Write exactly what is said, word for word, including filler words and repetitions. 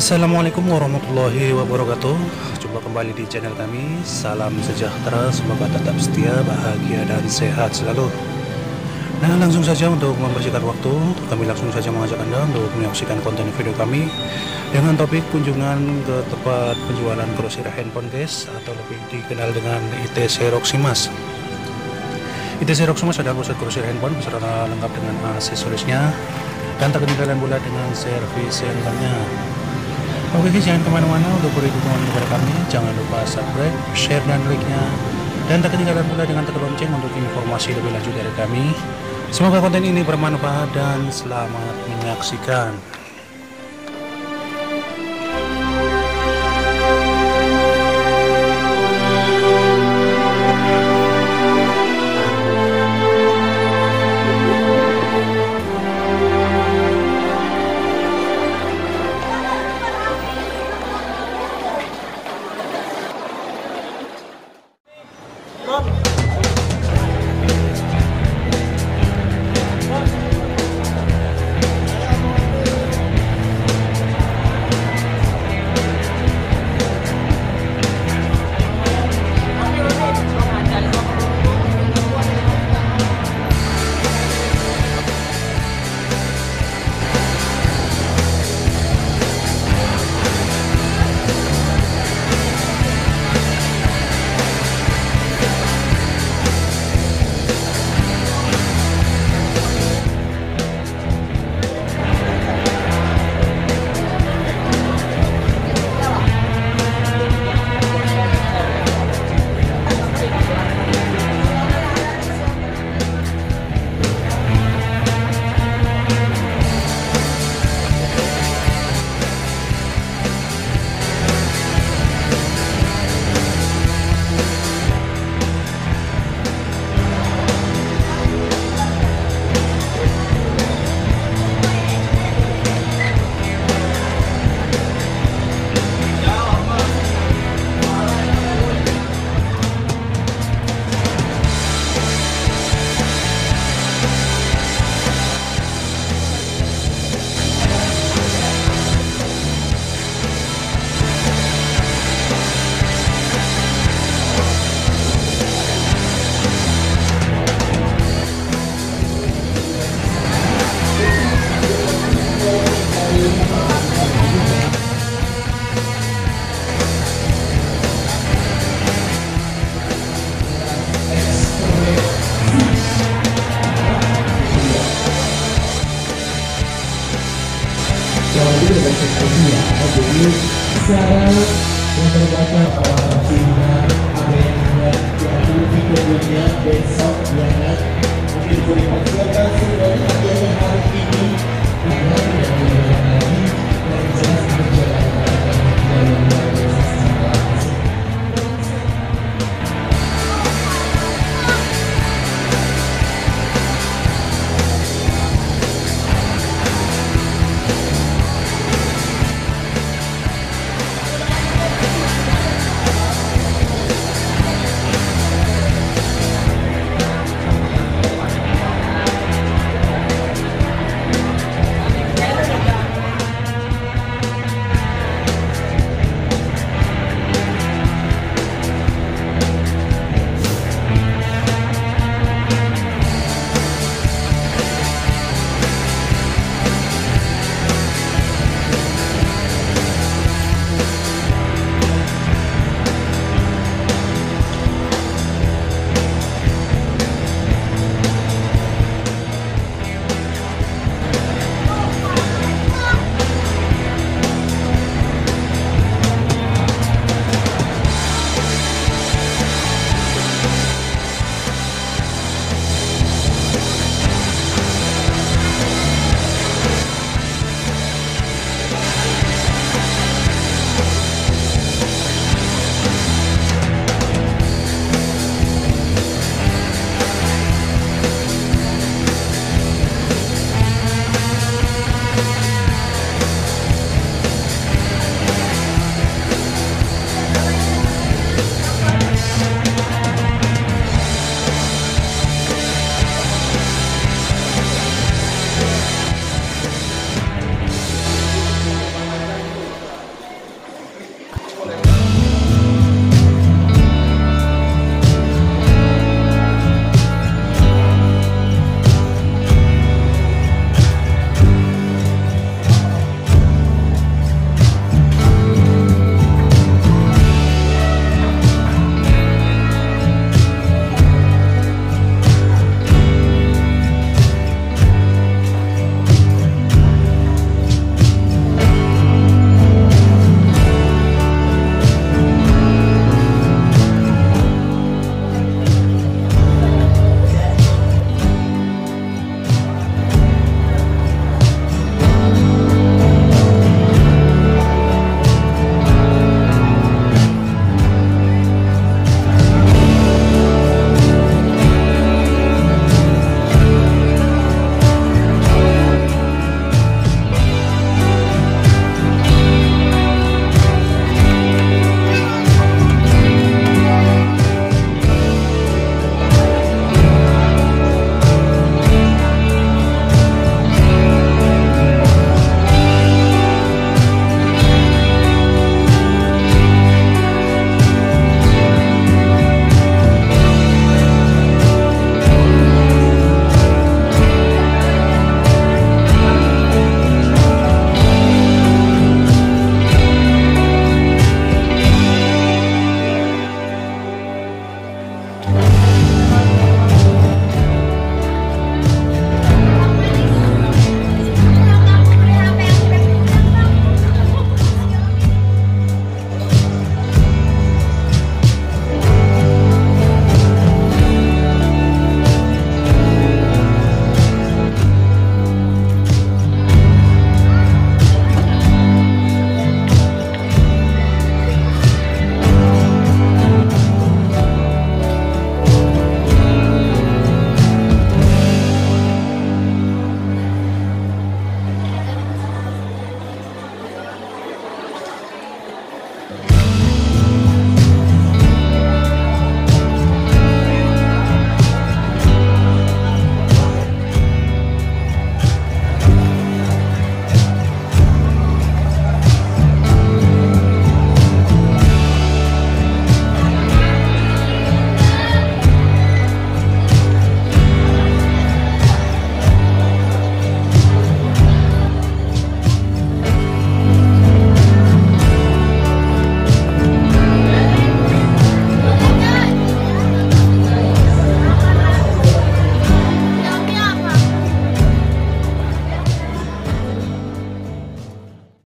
Assalamualaikum warahmatullahi wabarakatuh. Jumpa kembali di channel kami. Salam sejahtera, semoga tetap setia, bahagia dan sehat selalu. Nah, langsung saja untuk membersihkan waktu, kami langsung saja mengajak Anda untuk menyaksikan konten video kami dengan topik kunjungan ke tempat penjualan grosir handphone, guys, atau lebih dikenal dengan I T Seroximas. I T Seroximas adalah pusat grosir handphone beserta lengkap dengan aksesorisnya dan tak ketinggalan pula dengan servis centernya. Oke guys, jangan kemana-mana untuk beri dukungan kepada kami. Jangan lupa subscribe, share, dan like-nya. Dan tak ketinggalan pula dengan tekan lonceng untuk informasi lebih lanjut dari kami. Semoga konten ini bermanfaat dan selamat menyaksikan. Jadi dengan teknologi ya, jadi secara yang terbaca